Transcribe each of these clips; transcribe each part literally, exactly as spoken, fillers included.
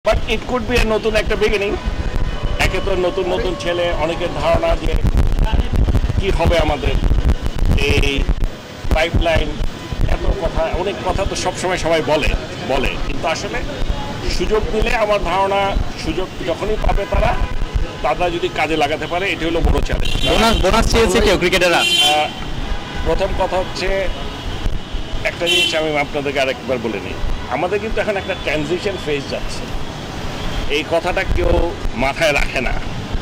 But it could be a নতুন একটা beginning. একে তো নতুন নতুন ছেলে, অনেকের ধারণা যে কি হবে আমাদের এই পাইপলাইন, এত কথা, অনেক কথা তো সবসময় সবাই বলে বলে কিন্তু আসলে সুযোগ দিলে আমার ধারণা সুযোগ যখনই পাবে তারা তারা যদি কাজে লাগাতে পারে, এটি হলো বড় চ্যালেঞ্জ। বোনাস বোনাস চেয়েছে কেউ ক্রিকেটাররা? প্রথম কথা হচ্ছে একটা জিনিস আমি আপনাদেরকে আরেকবার বলে নিই, আমাদের কিন্তু এখন একটা ট্রানজিশন ফেজ যাচ্ছে, এই কথাটা কেউ মাথায় রাখে না।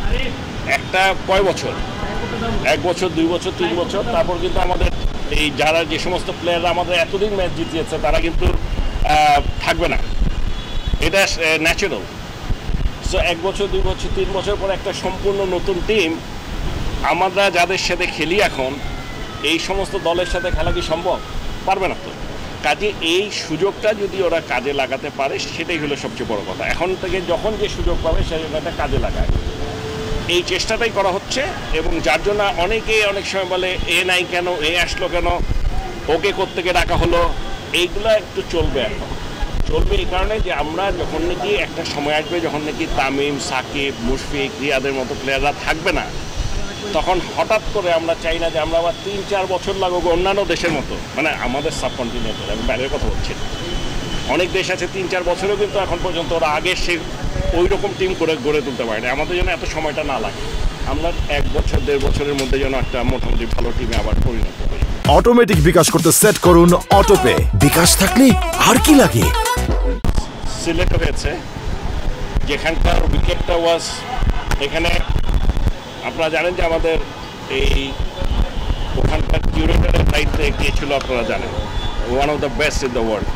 একটা কয় বছর, এক বছর, দুই বছর, তিন বছর, তারপর কিন্তু আমাদের এই যারা যে সমস্ত প্লেয়াররা আমাদের এতদিন ম্যাচ জিতিয়েছে তারা কিন্তু থাকবে না, এটা ন্যাচারাল। সো এক বছর, দুই বছর, তিন বছর পর একটা সম্পূর্ণ নতুন টিম, আমরা যাদের সাথে খেলি এখন এই সমস্ত দলের সাথে খেলা কি সম্ভব? পারবে না তো। কাজে এই সুযোগটা যদি ওরা কাজে লাগাতে পারে সেটাই হলো সবচেয়ে বড় কথা। এখন থেকে যখন যে সুযোগ পাবে সেটা কাজে লাগায়, এই চেষ্টাটাই করা হচ্ছে। এবং যার জন্য অনেকেই অনেক সময় বলে এ নাই কেন, এ আসলো কেন, ওকে কোত্থেকে ডাকা হলো, এইগুলো একটু চলবে। এখন চলবে এই কারণে যে আমরা যখন নাকি একটা সময় আসবে যখন নাকি তামিম, সাকিব, মুশফিক, রিয়াদের মতো প্লেয়াররা থাকবে না, তখন হঠাৎ করে আমরা চাই না যে আমরা আবার তিন চার বছর লাগুক অন্যান্য দেশের মতো, মানে আমাদের সাবকন্টিনেন্টের, আমি বাইরের কথা বলছি। অনেক দেশ আছে তিন চার বছরেও কিন্তু এখন পর্যন্ত ওরা আগে সে ওই রকম টিম করে গড়ে তুলতে পারে না। আমাদের জন্য এত সময়টা না লাগে, আমরা এক বছর দেড় বছরের মধ্যে যেন একটা মোটামুটি ভালো টিমে আবার পরিণত হই। অটোমেটিক বিকাশ করতে সেট করুন অটোপে। বিকাশ থাকলে আর কি লাগে। সিলেক্ট হয়েছে যেখানকার উইকেটটা ওয়াজ, এখানে আপনারা জানেন যে আমাদের এই ওখানকার কিউরেটরের দায়িত্বে কে ছিল আপনারা জানেন, one of the best in the world.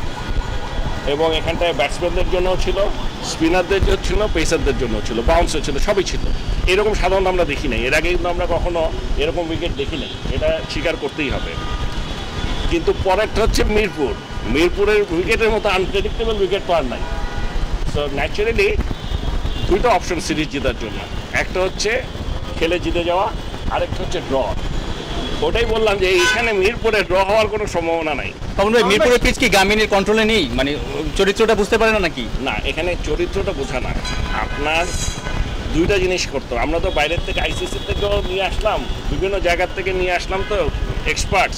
এবং এখানটায় ব্যাটসম্যানদের জন্য ছিল, স্পিনারদের জন্য ছিল, পেসারদের জন্য ছিল, বাউন্সার ছিল, সবই ছিল। এরকম সাধারণত আমরা দেখি নাই, এর আগে কিন্তু আমরা কখনো এরকম উইকেট দেখি নাই, এটা স্বীকার করতেই হবে। কিন্তু পরেরটা হচ্ছে মিরপুর, মিরপুরের উইকেটের মতো আনপ্রেডিক্টেবল উইকেট তো আর নাই। সো ন্যাচারালি দুইটা অপশন সিরিজ জেতার জন্য, একটা হচ্ছে খেলে জিতে যাওয়া, আরেকটা হচ্ছে ড্র। ওটাই বললাম যে এখানে মিরপুরে ড্র হওয়ার কোনো সম্ভাবনা নাই। তখন ভাই মিরপুরের পিচ কি গামিনীর কন্ট্রোলে নেই, মানে চরিত্রটা বুঝতে পারে না নাকি? না, এখানে চরিত্রটা বোঝা না, আপনার দুইটা জিনিস করতো। আমরা তো বাইরের থেকে আইসিসি থেকেও নিয়ে আসলাম, বিভিন্ন জায়গার থেকে নিয়ে আসলাম, তো এক্সপার্টস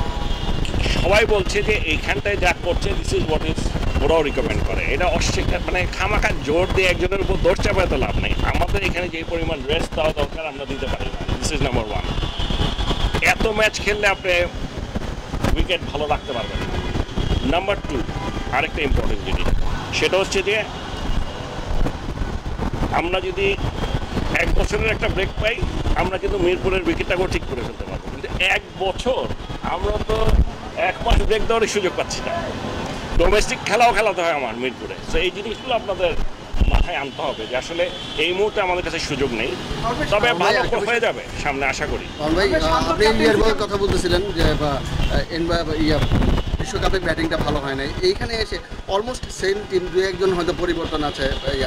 সবাই বলছে যে এইখানটায় যা করছে দিস ইজ হোয়াট ইজ, ওরাও রিকমেন্ড করে। এটা অস্বীকার, মানে খামাখা জোর দিয়ে একজনের উপর দৌড় চাপায় তো লাভ নেই। আমাদের এখানে যে পরিমাণ রেস্ট দেওয়া দরকার আমরা দিতে পারি না, দিস ইজ নাম্বার ওয়ান। এত ম্যাচ খেললে আপনি উইকেট ভালো রাখতে পারবেন না। নাম্বার টু, আরেকটা ইম্পর্টেন্ট জিনিস, সেটা হচ্ছে যে আমরা যদি এক বছরের একটা ব্রেক পাই, আমরা কিন্তু মিরপুরের উইকেটটাকেও ঠিক করে ফেলতে পারবো। কিন্তু এক বছর আমরা তো এক মাস ব্রেক দেওয়ারই সুযোগ পাচ্ছি না। ডোমেস্টিক খেলাও খেলাতে হয় আমার মিরপুরে। তো এই জিনিসগুলো আপনাদের মাথায় আনতে হবে যে আসলে এই মুহূর্তে আমাদের কাছে সুযোগ নেই, তবে ভালো হয়ে যাবে সামনে, আশা করি। আপনি ইন্ডিয়ার কথা বলতেছিলেন যে বিশ্বকাপে ব্যাটিংটা ভালো হয় নাই, এইখানে এসে অলমোস্ট সেম টিম, দু একজন হয়তো পরিবর্তন আছে,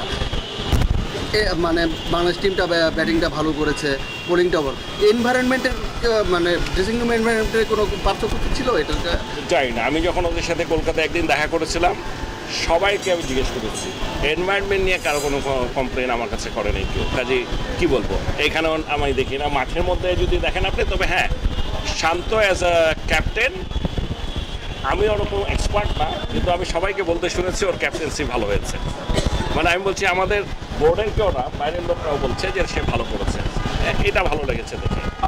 মানে বাংলাদেশ টিমটা ব্যাটিংটা ভালো করেছে, বোলিংটা ভালো। এনভায়রনমেন্টের মানে ড্রেসিং রুম এনভায়রনমেন্টের কোনো পার্থক্য ছিল? এটা জানি না, আমি যখন ওদের সাথে কলকাতায় একদিন দেখা করেছিলাম সবাইকে আমি জিজ্ঞেস করেছি, এনভায়রনমেন্ট নিয়ে কারো কোনো কমপ্লেন আমার কাছে করে নেই কেউ। কাজে কী বলবো, এইখানেও আমি দেখি না। মাঠের মধ্যে যদি দেখেন আপনি, তবে হ্যাঁ শান্ত অ্যাজ আ ক্যাপ্টেন, আমি ওরকম এক্সপার্ট না, কিন্তু আমি সবাইকে বলতে শুনেছি ওর ক্যাপ্টেন্সি ভালো হয়েছে। মানে আমি বলছি আমাদের বোর্ডের কেউ না, বাইরের লোকরাও বলছে যে সে ভালো করেছে, এটা ভালো লেগেছে দেখে।